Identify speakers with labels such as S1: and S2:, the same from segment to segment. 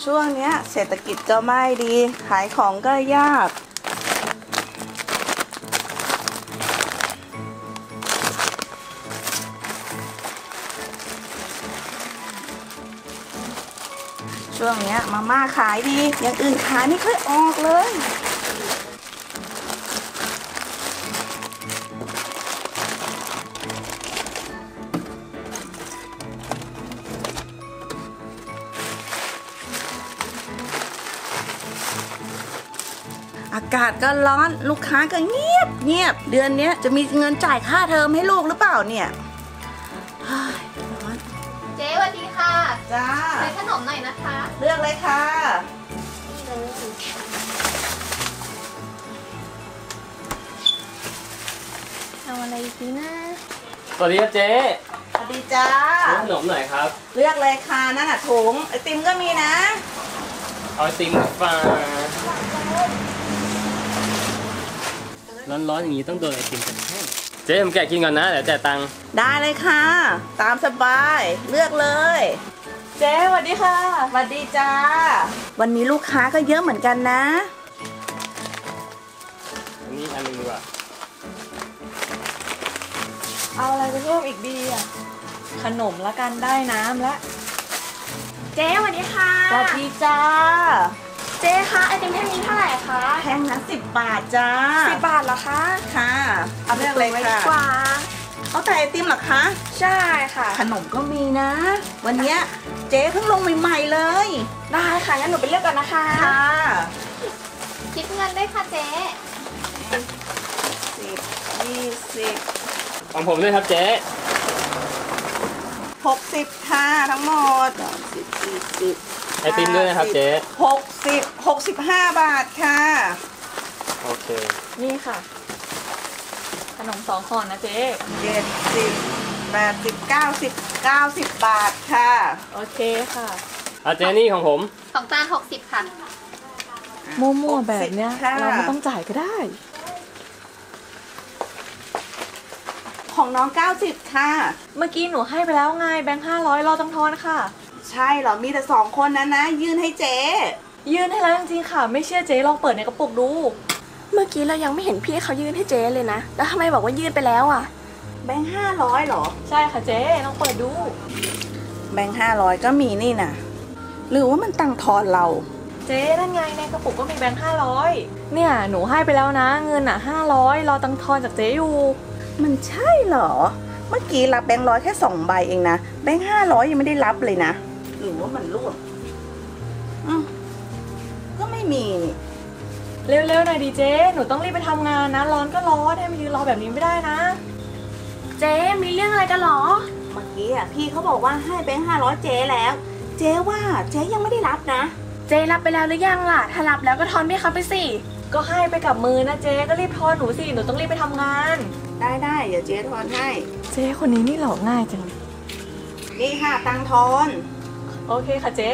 S1: ช่วงนี้เศรษฐกิจก็ไม่ดีขายของก็ยากช่วงนี้มาม่าขายดีอย่างอื่นขายไม่ค่อยออกเลยอากาศก็ร้อนลูกค้าก็เงียบเดือนนี้จะมีเงินจ่ายค่าเทอมให้ลูกหรือเปล่าเนี่ยร้อน
S2: เจ๊สวัสดีค่ะ
S1: จ้า
S2: ซื้อขนมหน่อยนะคะ
S1: เลือกเลยค่ะ
S2: นี่เลยเอาอะไรดีนะ
S3: สวัสดีครับเจ๊
S1: สวัสดีจ้า
S3: ขนมหน่อยครับ
S1: เลือกเลยค่ะนั่นน่ะถุงไอติมก็มีนะ
S3: เอาไอติมฟ้าร้อนๆอย่างนี้ต้องโดนไอติมกันแห้งเจ๊ผมแกะกินก่อนนะเดี๋ยวจ่ายตังค์
S1: ได้เลยค่ะตามสบายเลือกเลยเจ๊สวัสดีค่ะสวัสดีจ้าวันนี้ลูกค้าก็เยอะเหมือนกันนะ
S3: อันนี้อันนึงดีกว่า
S4: เอาอะไรไปเพิ่มอีกดีอ่ะขนมละกันได้น้ำละ
S2: เจ๊สวัสดีค่ะ
S1: สวัสดีจ้า
S2: เจ๊คะไอติมแท่งนี้เท่าไหร่คะ
S1: แท่งละ10 บาทจ้า
S2: 10 บาทเหรอคะ
S1: ค่ะเอาเลือกเลยค่ะ
S2: กว่า
S1: เอาแต่ไอติมเหรอคะ
S2: ใช่ค่ะ
S1: ขนมก็มีนะวันนี้เจ๊เพิ่งลงใหม่ๆเลย
S2: ได้ค่ะงั้นหนูไปเลือกก่อนนะคะ
S1: ค่ะ
S2: คิดเงินด้วยค่ะเจ๊
S1: 10 20
S3: ของผมด้วยครับเจ๊
S1: 60ค่ะทั้งหมด30 40
S3: ไอติมด้วยนะครับเจ๊
S1: 65 บาทค่ะ
S3: โอเค
S4: นี่ค่ะขนม2 ห่อนะเจ๊
S1: 70 80 90 บาทค่ะ
S4: โอเคค่ะ
S3: เจ๊นี่ของผม
S2: ของจาน60ค่ะ
S4: มั่วๆแบบเนี้ยเราไม่ต้องจ่ายก็ได้
S1: ของน้อง90ค่ะ
S4: เมื่อกี้หนูให้ไปแล้วไงแบงค์500รอต้องทอนค่ะ
S1: ใช่เหรอมีแต่2 คนนะยื่นให้เจ๊
S4: ยื่นให้แล้วจริงๆค่ะไม่เชื่อเจ๊ลองเปิดในกระปุกดู
S2: เมื่อกี้เรายังไม่เห็นพี่เขายื่นให้เจ๊เลยนะแล้วทำไมบอกว่ายื่นไปแล้วอ่ะ
S1: แบงค์500เหรอ
S4: ใช่ค่ะเจ๊ลองเปิดดู
S1: แบงค์500ก็มีนี่นะหรือว่ามันตังทอนเรา
S4: เจ๊นั่นไงในกระปุกก็มีแบงค์500เนี่ยหนูให้ไปแล้วนะเงิน500รอตังทอนจากเจ๊อยู่
S1: มันใช่เหรอเมื่อกี้รับแบงค์100แค่2 ใบเองนะแบงค์500ยังไม่ได้รับเลยนะหรือว่ามันรูดก็ไม่มี
S4: เร็วๆหน่อยดิเจ๊หนูต้องรีบไปทำงานนะร้อนก็ร้อนให้มายืนรอแบบนี้ไม่ได้นะ
S2: เจ๊มีเรื่องอะไรกันหรอ
S1: เมื่อกี้พี่เขาบอกว่าให้แบงค์500เจ๊แล้วเจ๊ว่าเจ๊ยังไม่ได้รับนะ
S2: เจ๊รับไปแล้วหรือยังล่ะถ้ารับแล้วก็ทอนพี่เขาไปสิ
S4: ก็ให้ไปกับมือนะเจ๊ก็รีบทอนหนูสิหนูต้องรีบไปทำงาน
S1: ได้เดี๋ยวเจ๊ทอนให้
S4: เจ๊คนนี้นี่หลอกง่ายจัง
S1: นี่ค่ะตังทอน
S4: โอเคค่ะเจ๊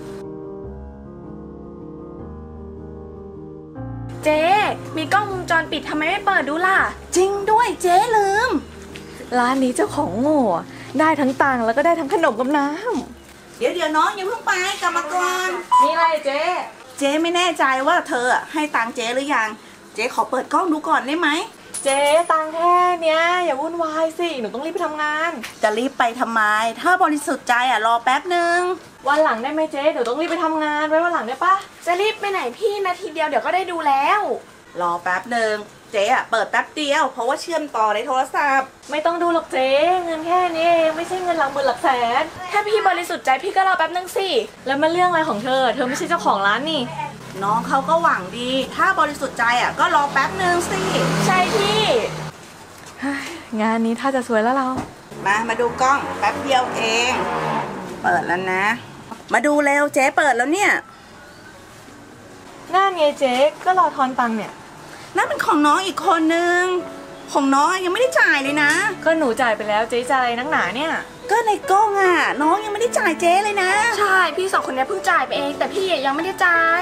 S2: เจ๊มีกล้องวงจรปิดทำไมไม่เปิดดูล่ะ
S1: จริงด้วยเจ๊ลืม
S4: ร้านนี้เจ้าของโง่ได้ทั้งตังแล้วก็ได้ทั้งขนมกับน้
S1: ำเดี๋ยวน้องอย่าเพิ่งไปกลับมาก่อน
S4: มีอะไรเจ๊
S1: ไม่แน่ใจว่าเธอให้ตังเจ๊หรือยังเจ๊ขอเปิดกล้องดูก่อนได้ไหม
S4: เจ๊ตังแค่เนี้ยอย่าวุ่นวายสิหนูต้องรีบไปทำงาน
S1: จะรีบไปทำไมถ้าบริสุทธิ์ใจรอแป๊บนึง
S4: วันหลังได้ไหมเจ๊หนูต้องรีบไปทำงานไว้วันหลังได้ปะ
S2: จะรีบไปไหนพี่นาทีเดียวเดี๋ยวก็ได้ดูแล้ว
S1: รอแป๊บนึงเจ๊เปิดแป๊บเดียวเพราะว่าเชื่อมต่อในโทรศัพท์
S4: ไม่ต้องดูหรอกเจ๊เงินแค่นี้เองไม่ใช่เงินหลักหมื่นหลักแสน
S2: ถ้าพี่บริสุทธิ์ใจพี่ก็รอแป๊บนึงสิ
S4: แล้วมันเรื่องอะไรของเธอไม่ใช่เจ้าของร้านนี่
S1: น้องเขาก็หวังดีถ้าบริสุทธิ์ใจก็รอแป๊บนึงสิ
S2: ใช่พี่
S4: งานนี้ถ้าจะสวยแล้วเรา
S1: มาดูกล้องแป๊บเดียวเองเปิดแล้วนะมาดูเร็วเจ๊เปิดแล้วเนี่ย
S4: นั่นไงเจ๊ก็รอทอนตังค์เนี่ย
S1: นั่นเป็นของน้องอีกคนนึงของน้องยังไม่ได้จ่ายเลยนะ
S4: ก็หนูจ่ายไปแล้วเจ๊จ่ายนักหนาเนี่ย
S1: ก็ในกล้องน้องยังไม่ได้จ่ายเจ๊เลยนะ
S2: ใช่พี่2 คนนี้เพิ่งจ่ายไปเองแต่พี่ยังไม่ได้จ่าย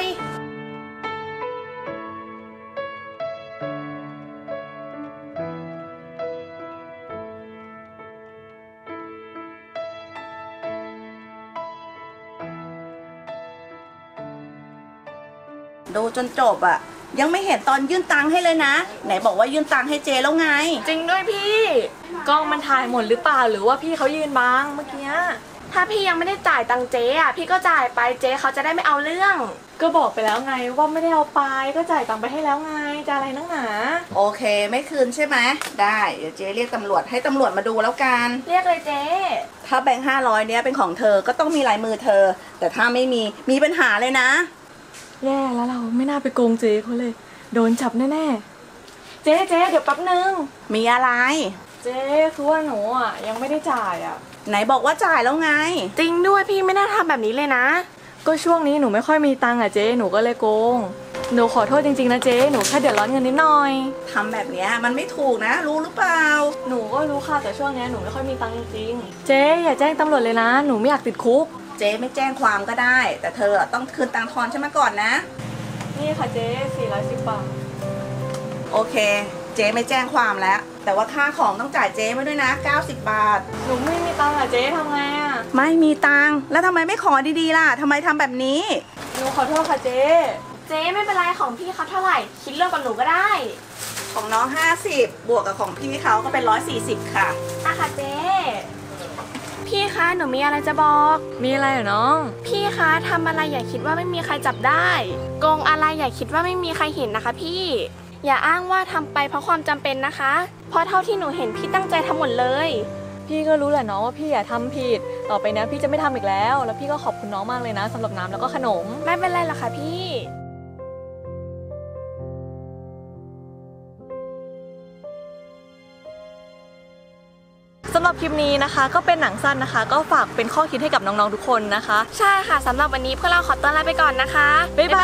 S1: ดูจนจบอะยังไม่เห็นตอนยื่นตังค์ให้เลยนะ ไหนบอกว่ายื่นตังค์ให้เจแล้วไง
S2: จริงด้วยพี่
S4: กล้องมันถ่ายหมดหรือเปล่าหรือว่าพี่เขายืนบังเมื่อกี้
S2: ถ้าพี่ยังไม่ได้จ่ายตังค์เจ๊อะพี่ก็จ่ายไปเจ๊เขาจะได้ไม่เอาเรื่อง
S4: ก็บอกไปแล้วไงว่าไม่ได้เอาไปก็จ่ายตังค์ไปให้แล้วไงจะอะไรนักหนา
S1: โอเคไม่คืนใช่ไหมได้เดี๋ยวเจเรียกตำรวจให้ตำรวจมาดูแล้วกัน
S2: เรียกเลยเจ๊
S1: ถ้าแบงค์500เนี้ยเป็นของเธอก็ต้องมีลายมือเธอ แต่ถ้าไม่มีปัญหาเลยนะ
S4: แย่แล้วเราไม่น่าไปโกงเจ๊เขาเลย โดนจับแน่ๆเจ๊เดี๋ยวแป๊บนึง
S1: มีอะไร
S4: เจ๊คือว่าหนูอ่ะยังไม่ได้จ่ายอ่ะ
S1: ไหนบอกว่าจ่ายแล้วไง
S2: จริงด้วยพี่ไม่น่าทำแบบนี้เลยนะ
S4: ก็ช่วงนี้หนูไม่ค่อยมีตังค์อ่ะเจ๊หนูก็เลยโกงหนูขอโทษจริงๆนะเจ๊หนูแค่เดือดร้อนเงินนิดหน่อย
S1: ทำแบบเนี้ยมันไม่ถูกนะ รู้หรือเปล่า
S4: หนูก็รู้ค่ะแต่ช่วงนี้หนูไม่ค่อยมีตังค์จริงๆเจ๊อย่าแจ้งตำรวจเลยนะหนูไม่อยากติดคุก
S1: เจ๊ไม่แจ้งความก็ได้ แต่เธอต้องคืนตังค์ทอนฉันมาก่อนนะ
S4: นี่ค่ะเจ๊410 บาท
S1: โอเค เจ๊ไม่แจ้งความแล้ว แต่ว่าค่าของต้องจ่ายเจ๊มาด้วยนะ90 บาท
S4: หนูไม่มีตังค์อ่ะเจ๊ทำไงอ่ะ
S1: ไม่มีตังค์แล้วทำไมไม่ขอดีๆล่ะทำไมทำแบบนี้
S4: หนูขอโทษค่ะเจ๊
S2: เจ๊ไม่เป็นไรของพี่เขาเท่าไหร่คิดเรื่องกับหนูก็ได้
S1: ของน้อง50บวกกับของพี่เขาก็เป็น140ค่ะ
S2: อะค่ะเจ๊พี่คะหนูมีอะไรจะบอก
S4: มีอะไรเหรอน้อง
S2: พี่คะทำอะไรอย่าคิดว่าไม่มีใครจับได้โกงอะไรอย่าคิดว่าไม่มีใครเห็นนะคะพี่ อย่าอ้างว่าทำไปเพราะความจำเป็นนะคะ เพราะเท่าที่หนูเห็นพี่ตั้งใจทำหมดเลย
S4: พี่ก็รู้แหละน้องว่าพี่อย่าทำผิดต่อไปนะพี่จะไม่ทำอีกแล้ว แล้วพี่ก็ขอบคุณน้องมากเลยนะสำหรับน้ำแล้วก็ขนม
S2: ไม่เป็นไรหรอกค่ะพี่
S4: สำหรับคลิปนี้นะคะ ก็เป็นหนังสั้นนะคะ ก็ฝากเป็นข้อคิดให้กับน้องๆทุกคนนะคะ
S2: ใช่ค่ะสำหรับวันนี้พวกเราขอตัวลาไปก่อนนะคะ
S4: บ๊ายบาย